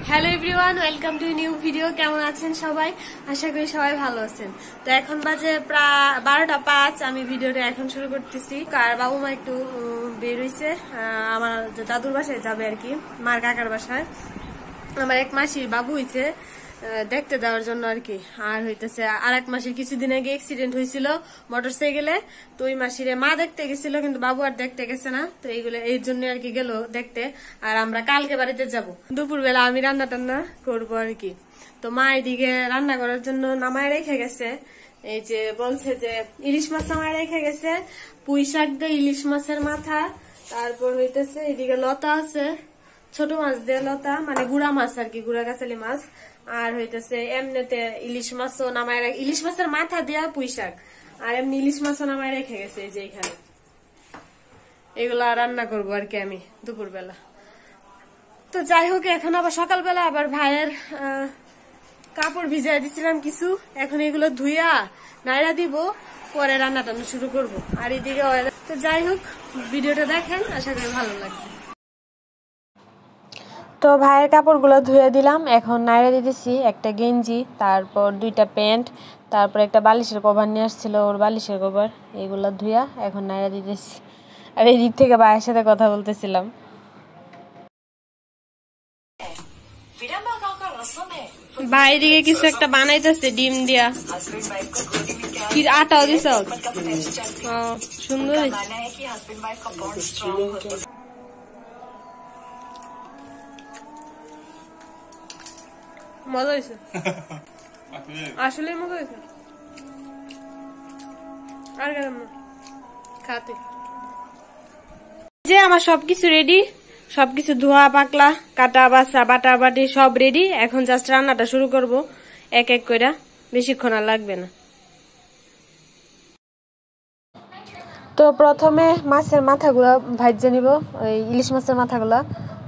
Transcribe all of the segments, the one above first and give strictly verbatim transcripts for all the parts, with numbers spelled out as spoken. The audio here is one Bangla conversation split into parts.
Hello everyone, welcome to new video. কেমন আছেন সবাই? আশা করি সবাই ভালো আছেন। তো এখন বাজে প্রায় বারোটা পাঁচ। আমি ভিডিওটা এখন শুরু করতেছি। আর বাবু মা একটু বের হইছে, আমার দাদুর বাসায় যাবে আর কি, মার কাকার বাসায়। আমার এক মাসির বাবু হইছে দেখতে দেওয়ার জন্য আর কি। আর হইতেছে আর এক মাসির কিছুদিন আগে অ্যাক্সিডেন্ট হয়েছিল মোটর সাইকেলে। তো ওই মাসিরে মা দেখতে গেছিল, কিন্তু বাবু আর দেখতে গেছে না। তো এইগুলো এই জন্য আর কি গেল দেখতে। আর আমরা কালকে বাড়িতে যাব। দুপুর বেলা আমি রান্না টান্না করবো আর কি। তো মা এদিকে রান্না করার জন্য নামায় রেখে গেছে। এই যে বলছে যে ইলিশ মাছ নামায় রেখে গেছে, পুঁই শাক দিয়ে ইলিশ মাছের মাথা, তারপর হইতেছে এদিকে লতা আছে, ছোট মাছ দিয়ে লতা, মানে গুড়া মাছ আর কি, গুড়া গাছালি মাছ। আর হইতেছে এমনিতে ইলিশ মাছও নামায় ইলিশ মাছের মাথা দিয়া পুঁই শাক, আর এমনি ইলিশ মাছও নামায় রেখে গেছে এই যে এখানে। এগুলা রান্না করবো আর কি আমি দুপুর বেলা। তো যাই হোক, এখন আবার সকালবেলা আবার ভাইয়ের কাপড় ভিজাই দিছিলাম কিছু, এখন এগুলো ধুইয়া নাইরা দিব, পরে রান্না টান্না শুরু করবো। আর এদিকে তো যাই হোক, ভিডিওটা দেখেন, আশা করি ভালো লাগবে। তো ভাইয়ের কাপড়গুলো ধুয়ে দিলাম, এখন নাইরা দিতেছি একটা গেঞ্জি, তারপর দুইটা প্যান্ট, তারপর একটা বালিশের কভার নিয়ে আসছিল ওর বালিশের কভার, এইগুলো ধুইয়া এখন নাইরা দিতেছি। আর এই দিক থেকে ভাইয়ের সাথে কথা বলতেছিলাম। বাইরে কিছু একটা বানাইতেছে ডিম দিয়া, কি আটাও দিছ, সুন্দর মজা হয়েছে, আসলে মজা হয়েছে। আর কেমন খাতে যে আমার সবকিছু রেডি, সবকিছু ধোয়া পাকলা, কাটা বাছা বাটা বাটি সব রেডি। এখন জাস্ট রান্নাটা শুরু করব এক এক করে, বেশিক্ষণ আর লাগবে না। তো প্রথমে মাছের মাথাগুলো ভাজে নিব, ওই ইলিশ মাছের মাথাগুলো।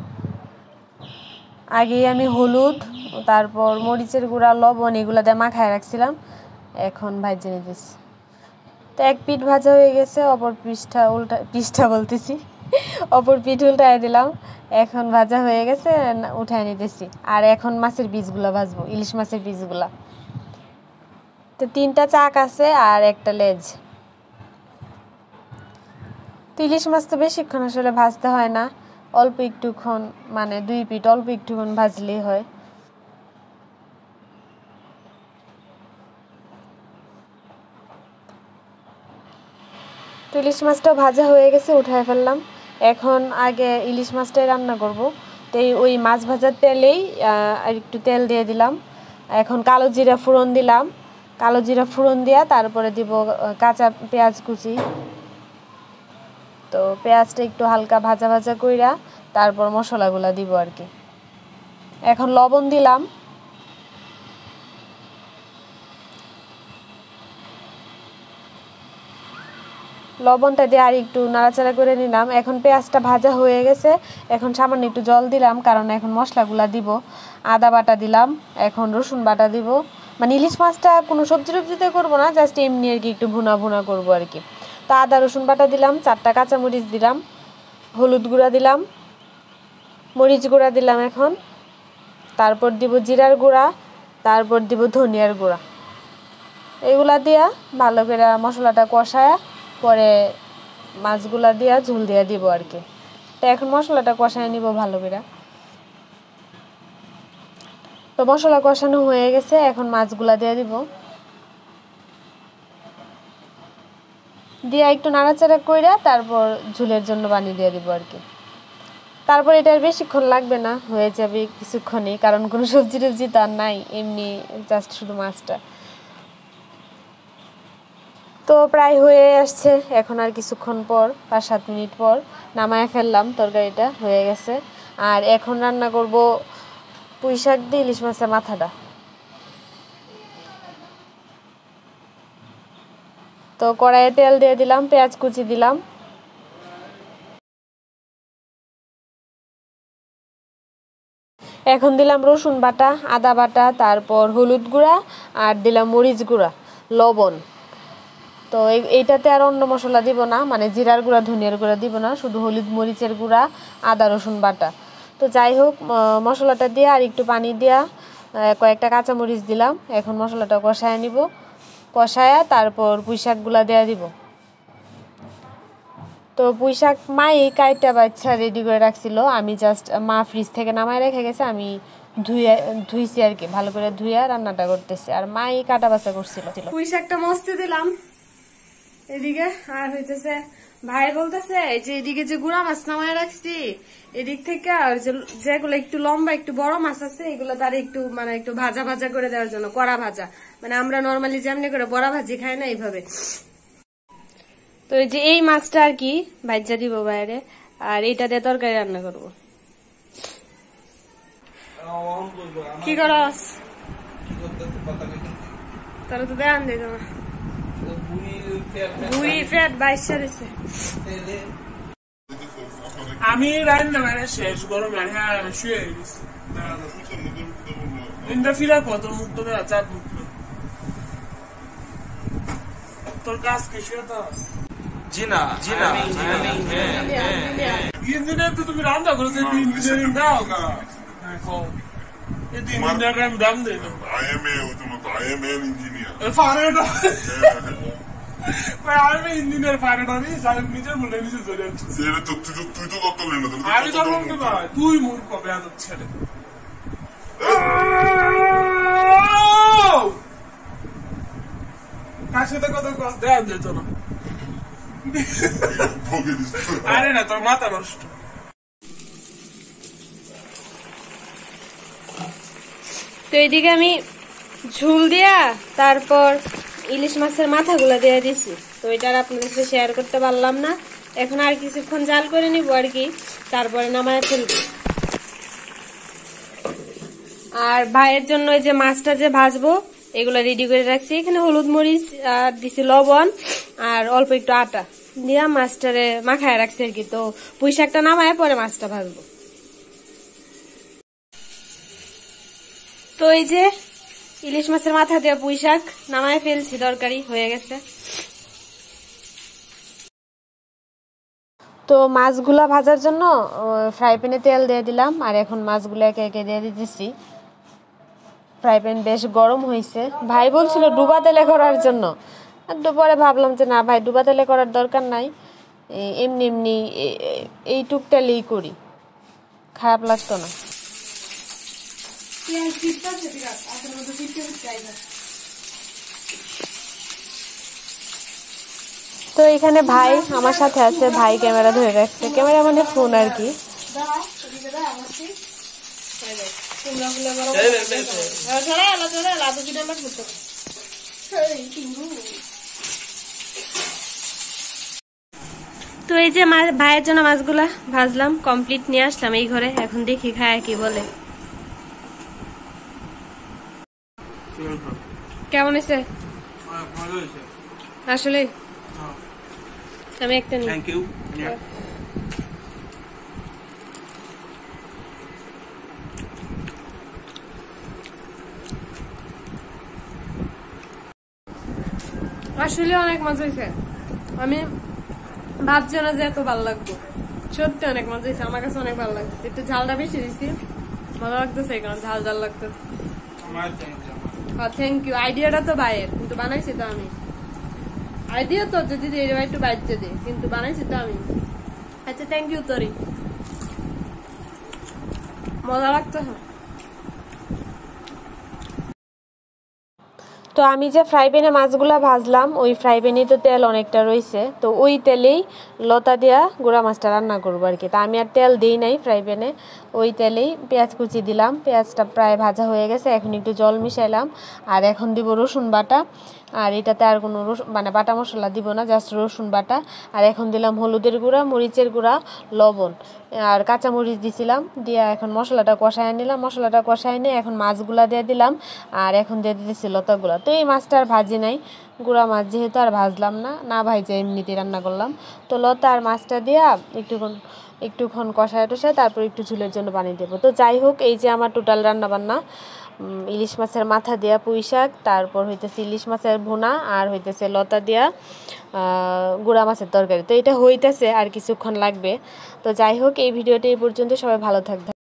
আগে আমি হলুদ, তারপর মরিচের গুঁড়া, লবণ এগুলো দিয়ে মাখায় রাখছিলাম, এখন ভাজে নিতেছি। তো এক পিঠ ভাজা হয়ে গেছে, অপর পিঠটা উল্টা পিঠটা বলতেছি অপর পিঠ উল্টায় দিলাম। এখন ভাজা হয়ে গেছে, উঠায় নিতেছি। আর এখন মাছের পিসগুলো ভাজবো, ইলিশ মাছের পিসগুলা। তো তিনটা চাক আছে আর একটা লেজ। তো ইলিশ মাছ তো বেশিক্ষণ আসলে ভাজতে হয় না, অল্প একটুক্ষণ, মানে দুই পিঠ অল্প একটুক্ষণ ভাজলেই হয়। তো ইলিশ মাছটা ভাজা হয়ে গেছে, উঠায় ফেললাম। এখন আগে ইলিশ মাছটাই রান্না করব। তো ওই মাছ ভাজার তেলেই আর একটু তেল দিয়ে দিলাম। এখন কালো জিরা ফোড়ন দিলাম, কালো জিরা ফোড়ন দিয়া তারপরে দিব কাঁচা পেঁয়াজ কুচি। তো পেঁয়াজটা একটু হালকা ভাজা ভাজা কইরা তারপর মশলাগুলা দিব আর কি। এখন লবণ দিলাম, লবণটা দিয়ে আর একটু নাড়াচাড়া করে নিলাম। এখন পেঁয়াজটা ভাজা হয়ে গেছে, এখন সামান্য একটু জল দিলাম, কারণ এখন মশলাগুলা দিব। আদা বাটা দিলাম, এখন রসুন বাটা দিব। মানে ইলিশ মাছটা কোনো সবজি টবজিতে করবো না, জাস্ট এমনি আর কি একটু ভুনা ভুনা করবো আর কি। তো আদা রসুন বাটা দিলাম, চারটা কাঁচামরিচ দিলাম, হলুদ গুঁড়া দিলাম, মরিচ গুঁড়া দিলাম এখন, তারপর দিব জিরার গুঁড়া, তারপর দিব ধনিয়ার গুঁড়া। এগুলা দিয়া ভালো করে মশলাটা কষায় পরে মাছগুলা দিয়া ঝোল দিয়া দিব আর কি। তো এখন মশলাটা কষায় নিব ভালো করে। তো মশলা কষানো হয়ে গেছে, এখন মাছগুলা দিয়ে দিব, দিয়া একটু নাড়াচাড়া কইরা তারপর ঝোলের জন্য পানি দিয়ে দিব আর কি। তারপর এটা আর বেশিক্ষণ লাগবে না, হয়ে যাবে কিছুক্ষণই, কারণ কোনো সবজি টবজি তো আর নাই, এমনি জাস্ট শুধু মাছটা। তো প্রায় হয়ে আসছে, এখন আর কিছুক্ষণ পর, পাঁচ সাত মিনিট পর নামায় ফেললাম, তরকারিটা হয়ে গেছে। আর এখন রান্না করব পুঁই শাক দিয়ে ইলিশ মাছের মাথাটা। তো কড়াইয়ে তেল দিয়ে দিলাম, পেঁয়াজ কুচি দিলাম, এখন দিলাম রসুন বাটা, আদা বাটা, তারপর হলুদ গুঁড়া, আর দিলাম মরিচ গুঁড়া, লবণ। তো এইটাতে আর অন্য মশলা দিব না, মানে জিরার গুঁড়া ধনিয়ার গুঁড়া দিব না, শুধু হলুদ মরিচের গুঁড়া, আদা রসুন বাটা। তো যাই হোক মশলাটা দিয়ে আর একটু পানি দিয়া কয়েকটা কাঁচামরিচ দিলাম। এখন মশলাটা কষায় নিব, কষায়া তারপর পুঁই শাকগুলা দেওয়া দিব। তো পুঁই শাক মাই কাইটা বাচ্চা রেডি করে রাখছিল, আমি জাস্ট মা ফ্রিজ থেকে নামায় রেখে গেছে, আমি ধুয়ে ধুইছি আর কি, ভালো করে ধুইয়া রান্নাটা করতেছি। আর মাই কাটা বাছা করছিল। পুঁই শাকটা মস্তে দিলাম এদিকে, আর হইতেছে ভাই বলতেছে যে এদিকে যে গুড়া মাছ নামায় রাখছি এদিক থেকে আর যেগুলো একটু লম্বা একটু বড় মাছ আছে এগুলো তার একটু মানে একটু ভাজা ভাজা করে দেওয়ার জন্য, কড়া ভাজা, মানে আমরা নর্মালি যেমনি করে বড়া ভাজি খাই না এইভাবে। তো এই যে এই মাছটা আর কি ভাজা দিব বাইরে, আর এটা দিয়ে তরকারি রান্না করব। কি করস তাহলে তো দেখান দিই তোমার বুড়ি ফ্যাট বাইশা দিছে। আমি রান্না মানে শেষ গরম হ্যাঁ শুয়ে গেছি ইন্দ্রা ফিরা কত মুক্ত দেওয়া চার মুক্ত তোর কাজ কি শুয়ে তো জি না জি না ইঞ্জিনিয়ার তো তুমি রান্না করো যে ইঞ্জিনিয়ারিং দাও না এই তিন দিনের আমি দাম দিই না I am a I am an engineer. ফারেটা আমি ইঞ্জিনিয়ার ফারেটা নি সাহেব নিজের বলে নিজে চলে যাচ্ছে সেটা তো তুই তুই তো কত লেন না আমি তো বলতে পারি তুই মূর্খ বেয়াদব ছেলে কার সাথে কত কষ্ট দেয়া যেত না আরে না তোর মাথা নষ্ট। তো এইদিকে আমি ঝুল দিয়া তারপর ইলিশ মাছের মাথাগুলো দিয়ে দিছি, তো এটা আপনাদের সাথে শেয়ার করতে পারলাম না। এখন আর কিছুক্ষণ জাল করে নিব আর কি, তারপরে নামায় ফেলবো। আর ভাইয়ের জন্য এই যে মাছটা যে ভাজবো এগুলো রেডি করে রাখছি, এখানে হলুদ মরিচ আর দিছি লবণ আর অল্প একটু আটা দিয়া মাছটারে মাখায় রাখছি আর কি। তো পুঁই শাকটা নামায় পরে মাছটা ভাজবো। তো এই যে ইলিশ মাছের মাথা দিয়ে পুঁই শাক নামায় ফেলছি, তরকারি হয়ে গেছে। তো মাছগুলা ভাজার জন্য ফ্রাই প্যানে তেল দিয়ে দিলাম, আর এখন মাছগুলো একে একে দিয়ে দিতেছি। ফ্রাই প্যান বেশ গরম হয়েছে। ভাই বলছিল ডুবা তেলে করার জন্য, আর পরে ভাবলাম যে না ভাই ডুবা তেলে করার দরকার নাই, এমনি এমনি এইটুক তেলেই করি, খারাপ লাগতো না। তো এখানে ভাই আমার সাথে আছে, ভাই ক্যামেরা ধরে রাখছে, ক্যামেরা মানে ফোন আর কি। তো এই যে ভাইয়ের জন্য মাছগুলা ভাজলাম, কমপ্লিট নিয়ে আসলাম এই ঘরে। এখন দেখি খায় কি বলে। কেমন হয়েছে আসলে? আমি একটা নিই। Thank you. আসলে অনেক মজা হয়েছে, আমি ভাবছি না যে এত ভালো লাগতো, সত্যি অনেক মজা হয়েছে, আমার কাছে অনেক ভালো লাগছে। একটু ঝালটা বেশি দিচ্ছি, ভালো লাগতেছে কারণ ঝাল ঝাল লাগতো। Thank you. আইডিয়াটা তো ভাইয়ের, কিন্তু বানাইছি তো আমি। আইডিয়া তো যদি একটু বাইরে দিই, কিন্তু বানাইছি তো আমি। আচ্ছা থ্যাংক ইউ তোরি, মজা লাগতো। তো আমি যে ফ্রাই প্যানে মাছগুলা ভাজলাম ওই ফ্রাই প্যানেই তো তেল অনেকটা রয়েছে, তো ওই তেলেই লতা দিয়া গুঁড়া মাছটা রান্না করবো আর কি। তা আমি আর তেল দিই নাই ফ্রাই প্যানে, ওই তেলেই পেঁয়াজ কুচি দিলাম। পেঁয়াজটা প্রায় ভাজা হয়ে গেছে, এখন একটু জল মিশাইলাম। আর এখন দিব রসুন বাটা, আর এটাতে আর কোনো রসুন মানে বাটা মশলা দিব না, জাস্ট রসুন বাটা। আর এখন দিলাম হলুদের গুঁড়া, মরিচের গুঁড়া, লবণ আর কাঁচা মরিচ দিছিলাম, দিয়ে এখন মশলাটা কষায় নিলাম। মশলাটা কষায় নিয়ে এখন মাছগুলা দিয়ে দিলাম, আর এখন দিয়ে দিতেছি লতাগুলা। তো এই মাছটা আর ভাজি নাই, গুঁড়া মাছ যেহেতু আর ভাজলাম না, না ভাইজে এমনিতেই রান্না করলাম। তো লতা আর মাছটা দিয়া একটুক্ষণ একটুক্ষণ কষায় টষায় তারপর একটু ঝুলের জন্য পানি দেবো। তো যাই হোক, এই যে আমার টোটাল রান্না বান্না, ইলিশ মাছের মাথা দিয়া পুঁই শাক, তারপর হইতেছে ইলিশ মাছের ভুনা, আর হইতেছে লতা দিয়া গুঁড়া মাছের তরকারি। তো এটা হইতেছে আর কিছুক্ষণ লাগবে। তো যাই হোক, এই ভিডিওটা এই পর্যন্ত, সবাই ভালো থাকবে।